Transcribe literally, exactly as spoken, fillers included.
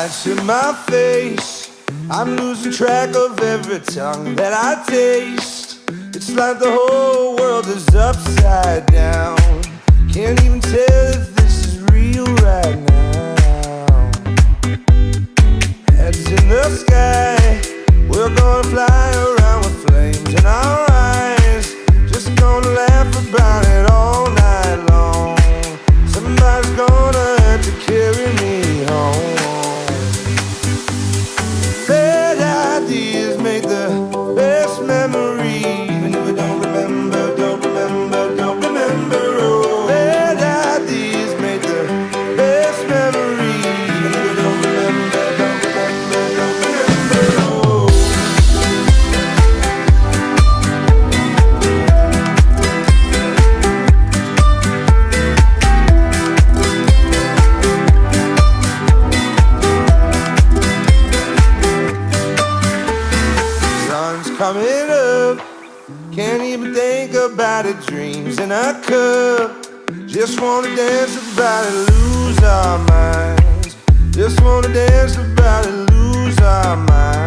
to my face, I'm losing track of every tongue that I taste. It's like the whole world is upside down. Can't even tell if this is real right now. Heads in the sky, we're gonna fly around with flames in our eyes. Just gonna laugh about it all night long. Somebody's gonna have to carry me home. Bad ideas make the best memories. Even if I don't remember, don't remember, don't remember. Oh, bad ideas make the best memories. Even if I don't remember, don't remember, don't remember. Oh. Sun's coming up, can't even think about it. Dreams in a cup, just wanna dance about it, lose our minds. Just wanna dance about it, lose our minds.